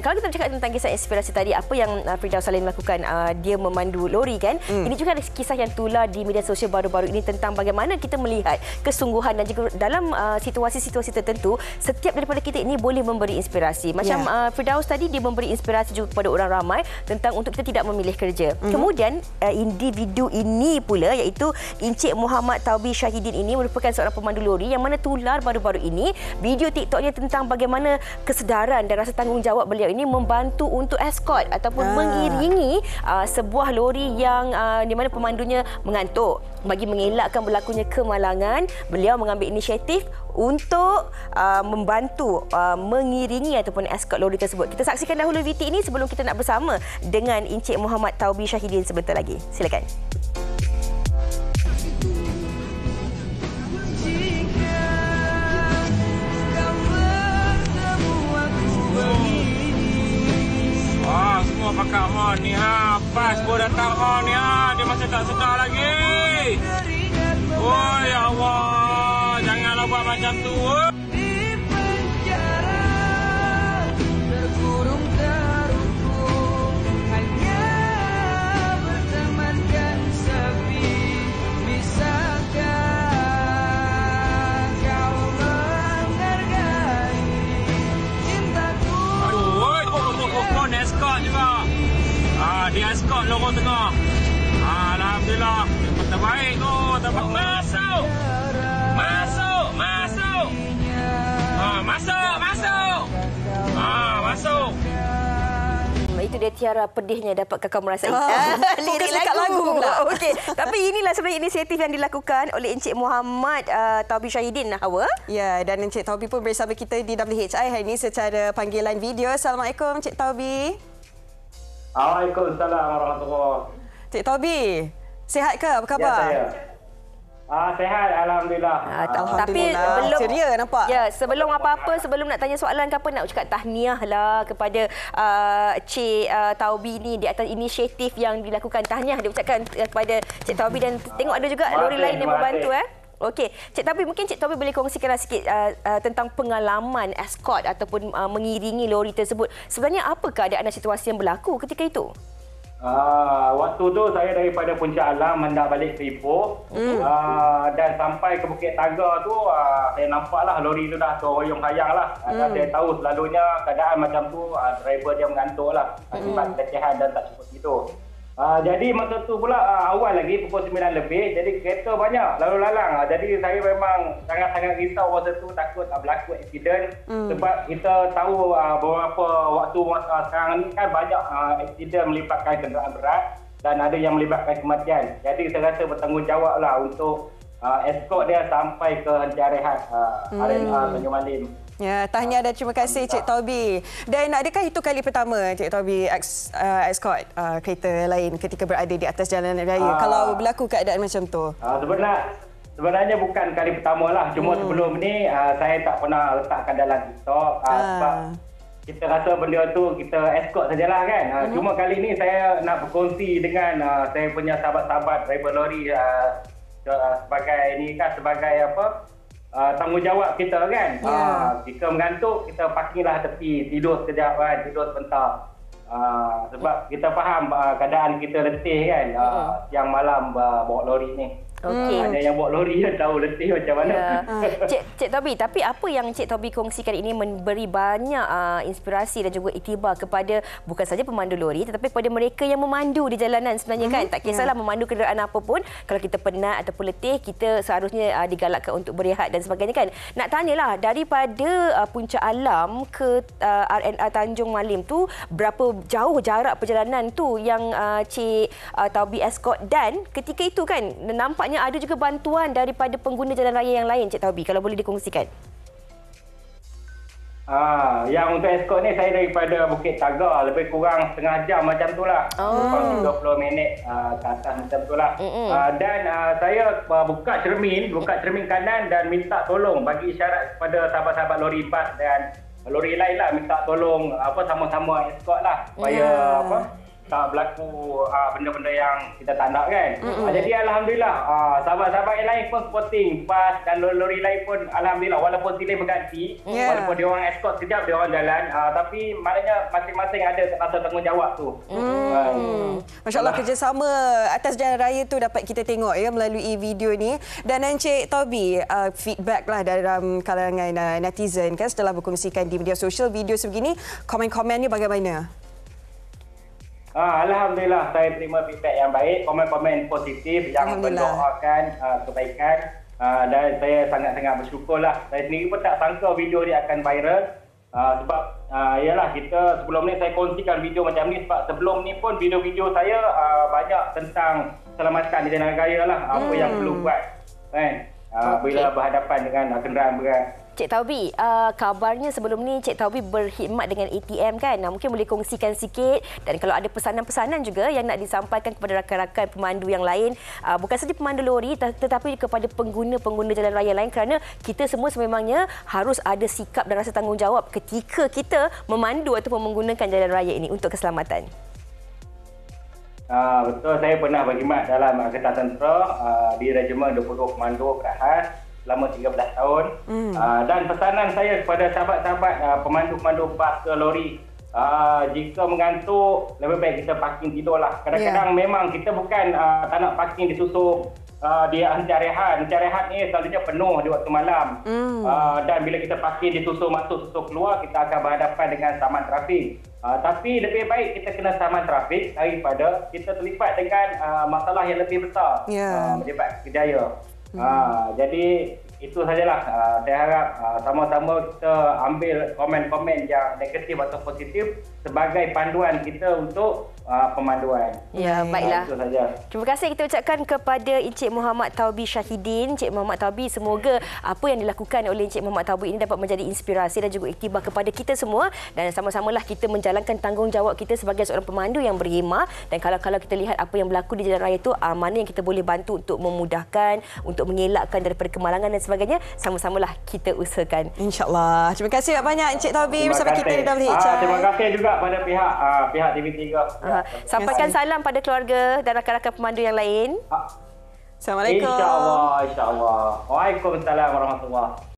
Kalau kita bercakap tentang kisah inspirasi tadi, apa yang Firdaus Salim lakukan, dia memandu lori kan. Ini juga ada kisah yang tular di media sosial baru-baru ini tentang bagaimana kita melihat kesungguhan dan juga dalam situasi-situasi tertentu, setiap daripada kita ini boleh memberi inspirasi. Macam Firdaus tadi, dia memberi inspirasi juga kepada orang ramai tentang untuk kita tidak memilih kerja. Kemudian individu ini pula, iaitu Encik Muhammad Taubi Syahidin ini merupakan seorang pemandu lori yang mana tular baru-baru ini video TikToknya tentang bagaimana kesedaran dan rasa tanggungjawab beliau ini membantu untuk escort ataupun mengiringi sebuah lori yang di mana pemandunya mengantuk. Bagi mengelakkan berlakunya kemalangan, beliau mengambil inisiatif untuk membantu mengiringi ataupun escort lori tersebut. Kita saksikan dahulu VT ini sebelum kita nak bersama dengan Encik Muhammad Taubi Syahidin sebentar lagi. Silakan. Semua pakai mon ni pas gua datang mon ni dia masih tak sedar lagi. Oh ya Allah, janganlah buat macam tu. Di penjara terkurung terhukum, hanya bertemankan sepi. Bisakah kau menghargai cintaku? Aduh, escort juga. Dia escort lorong tengah. Alhamdulillah. Terbaik tu. Terbaik. Masuk. Masuk. Masuk. Masuk. Masuk. Masuk. Itu dia tiara pedihnya dapat kakak merasai. Fokus dekat lagu pula. Okey. Tapi inilah sebenarnya inisiatif yang dilakukan oleh Encik Muhammad Taubi Syahidin, Hawa. Ya, dan Encik Taubi pun bersama kita di WHI hari ini secara panggilan video. Assalamualaikum Encik Taubi. Waalaikumsalam warahmatullahi. Cik Taubi, sihat ke? Apa khabar? Ya, saya. Sehat, Alhamdulillah. Tapi belum ceria nampak. Ya, sebelum apa-apa, sebelum nak tanya soalan ke apa, nak ucapkan tahniah lah kepada Cik Taubi ni di atas inisiatif yang dilakukan. Tahniah diucapkan kepada Cik Taubi, dan tengok ada juga lori lain yang membantu. Okey, Cik Taubi, mungkin Cik Taubi boleh kongsikan sikit tentang pengalaman escort ataupun mengiringi lori tersebut. Sebenarnya apa keadaan dan situasi yang berlaku ketika itu? Waktu tu saya daripada Puncak Alam hendak balik ke Ipoh, dan sampai ke Bukit Taga tu saya nampaklah lori tu dah terhoyong-hayang lah. Saya tahu selalunya keadaan macam tu driver dia mengantuk lah akibat kelecehan dan tak cukup tidur. Jadi masa tu pula awal lagi pukul 9 lebih, jadi kereta banyak lalu lalang. Jadi saya memang sangat-sangat risau masa tu, takut berlaku aksiden. Sebab kita tahu beberapa waktu sekarang ni kan banyak aksiden melibatkan kenderaan berat dan ada yang melibatkan kematian. Jadi saya rasa bertanggungjawab lah untuk escort dia sampai ke hentian rehat RNA Tanjung Malim. Ya, tahniah dan terima kasih Cik Taubi. Dan adakah itu kali pertama Cik Taubi escort kereta lain ketika berada di atas jalan raya? Kalau berlaku keadaan macam tu? Sebenarnya bukan kali pertama lah. Cuma sebelum ni saya tak pernah letakkan dalam TikTok sebab kita rasa benda tu kita escort sajalah kan. Cuma kali ni saya nak berkongsi dengan saya punya sahabat-sahabat driver lori sebagai tanggungjawab kita kan. Jika mengantuk, kita parkinglah tepi, tidur sekejap kan, tidur sebentar. Sebab kita faham keadaan kita letih kan, siang malam bawa lori ni. Ada yang bawa lori yang tahu letih macam mana. Cik Taubi, tapi apa yang Cik Taubi kongsikan ini memberi banyak inspirasi dan juga iktibar kepada bukan saja pemandu lori tetapi kepada mereka yang memandu di jalanan sebenarnya kan. Tak kisahlah memandu kenderaan apa pun, kalau kita penat ataupun letih, kita seharusnya digalakkan untuk berehat dan sebagainya kan. Nak tanyalah, daripada Puncak Alam ke RNA Tanjung Malim tu, berapa jauh jarak perjalanan tu yang Cik Taubi escort, dan ketika itu kan nampak ada juga bantuan daripada pengguna jalan raya yang lain, Cik Taubi, kalau boleh dikongsikan. Yang untuk escort ni saya daripada Bukit Taga, lebih kurang setengah jam macam tu lah. Kurang 30 minit ke atas macam tu lah. Dan saya buka cermin kanan dan minta tolong, bagi isyarat kepada sahabat-sahabat lori bas dan lori lain lah, minta tolong sama-sama escort lah supaya tak berlaku benda-benda yang kita tak nak kan. Jadi alhamdulillah sahabat-sahabat yang lain pun supporting, bas dan lori lain pun alhamdulillah walaupun silih berganti, walaupun dia orang escort sekejap dia orang jalan, tapi maknanya masing-masing ada rasa tanggungjawab tu. Masya-Allah, kerjasama atas jalan raya tu dapat kita tengok ya melalui video ni. Dan Encik Toby, feedback lah dalam kalangan netizen kan setelah berkongsikan di media sosial video sebegini, komen-komennya bagaimana? Alhamdulillah, saya terima feedback yang baik, komen-komen positif yang mendoakan kebaikan, dan saya sangat-sangat bersyukurlah. Saya sendiri pun tak sangka video ni akan viral, sebab yalah, kita sebelum ni saya kongsikan video macam ni sebab sebelum ni pun video-video saya banyak tentang keselamatan di jalan raya lah, apa yang perlu buat kan, bila berhadapan dengan kenderaan berat. Cik Taubi, kabarnya sebelum ni Cik Taubi berkhidmat dengan ATM kan? Mungkin boleh kongsikan sikit, dan kalau ada pesanan-pesanan juga yang nak disampaikan kepada rakan-rakan pemandu yang lain, bukan saja pemandu lori tetapi kepada pengguna-pengguna jalan raya lain, kerana kita semua sememangnya harus ada sikap dan rasa tanggungjawab ketika kita memandu ataupun menggunakan jalan raya ini untuk keselamatan. Betul, saya pernah berkhidmat dalam Angkatan Tentera di Regimen 20 Komando Perahas selama 13 tahun. Dan pesanan saya kepada sahabat-sahabat pemandu-pemandu bas ke lori, jika mengantuk, lebih baik kita parking tidurlah. Kadang-kadang memang kita bukan tak nak parking disusup di henti rehat. Henti rehat ni selalunya penuh di waktu malam. Dan bila kita parking disusup masuk, susup keluar, kita akan berhadapan dengan saman trafik. Tapi lebih baik kita kena saman trafik daripada kita terlibat dengan masalah yang lebih besar, melibat kejaya. Jadi itu sajalah. Saya harap sama-sama kita ambil komen-komen yang negatif atau positif sebagai panduan kita untuk pemanduan. Ya, baiklah. Itu saja. Terima kasih kita ucapkan kepada Encik Muhammad Taubi Syahidin. Encik Muhammad Taubi, semoga apa yang dilakukan oleh Encik Muhammad Taubi ini dapat menjadi inspirasi dan juga iktibar kepada kita semua, dan sama-samalah kita menjalankan tanggungjawab kita sebagai seorang pemandu yang berhemah. Dan kalau kita lihat apa yang berlaku di jalan raya itu, mana yang kita boleh bantu untuk memudahkan, untuk mengelakkan daripada kemalangan dan sebagainya, sama-samalah kita usahakan. InsyaAllah. Terima kasih banyak Encik Taubi bersama kita di WHI. Terima kasih juga pada pihak TV3. Sampaikan salam pada keluarga dan rakan-rakan pemandu yang lain. Assalamualaikum. InsyaAllah. Waalaikumsalam warahmatullahi.